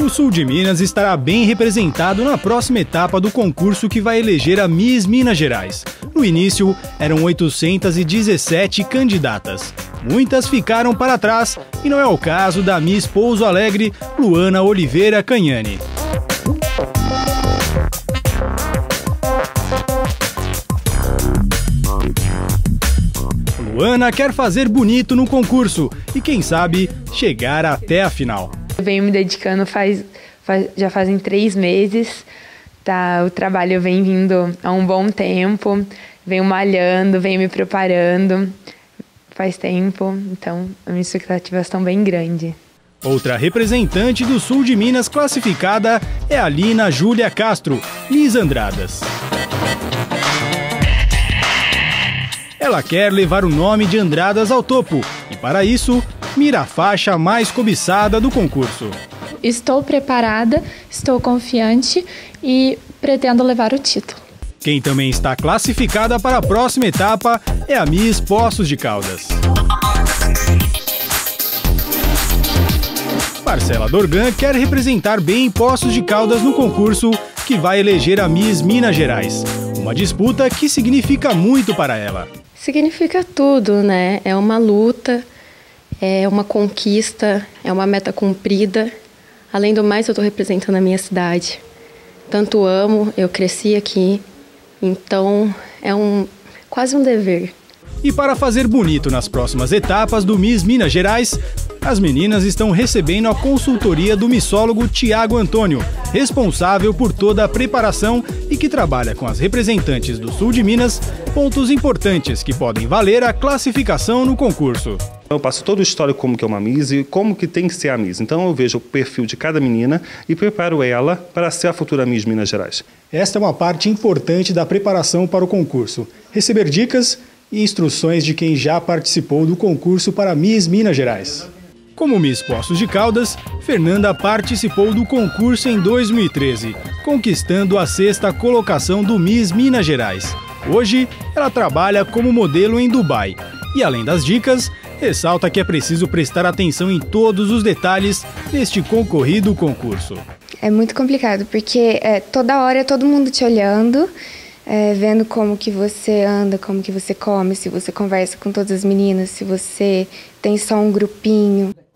O sul de Minas estará bem representado na próxima etapa do concurso que vai eleger a Miss Minas Gerais. No início, eram 817 candidatas. Muitas ficaram para trás e não é o caso da Miss Pouso Alegre, Luana Oliveira Canhani. Luana quer fazer bonito no concurso e, quem sabe, chegar até a final. Eu venho me dedicando já fazem 3 meses, tá? O trabalho vem vindo há um bom tempo, venho malhando, venho me preparando faz tempo, então as minhas expectativas estão bem grandes. Outra representante do sul de Minas classificada é a Lina Júlia Castro, Miss Andradas. Ela quer levar o nome de Andradas ao topo e, para isso, mira a faixa mais cobiçada do concurso. Estou preparada, estou confiante e pretendo levar o título. Quem também está classificada para a próxima etapa é a Miss Poços de Caldas. Marcela Dorgan quer representar bem Poços de Caldas no concurso que vai eleger a Miss Minas Gerais. Uma disputa que significa muito para ela. Significa tudo, né? É uma luta, é uma conquista, é uma meta cumprida. Além do mais, eu estou representando a minha cidade. Tanto amo, eu cresci aqui, então é quase um dever. E para fazer bonito nas próximas etapas do Miss Minas Gerais, as meninas estão recebendo a consultoria do missólogo Tiago Antônio, responsável por toda a preparação e que trabalha com as representantes do sul de Minas, pontos importantes que podem valer a classificação no concurso. Eu passo todo o histórico como que é uma Miss e como que tem que ser a Miss. Então eu vejo o perfil de cada menina e preparo ela para ser a futura Miss Minas Gerais. Esta é uma parte importante da preparação para o concurso. Receber dicas e instruções de quem já participou do concurso para Miss Minas Gerais. Como Miss Poços de Caldas, Fernanda participou do concurso em 2013, conquistando a 6ª colocação do Miss Minas Gerais. Hoje, ela trabalha como modelo em Dubai. E além das dicas, ressalta que é preciso prestar atenção em todos os detalhes neste concorrido concurso. É muito complicado, porque toda hora é todo mundo te olhando, vendo como que você anda, como que você come, se você conversa com todas as meninas, se você tem só um grupinho.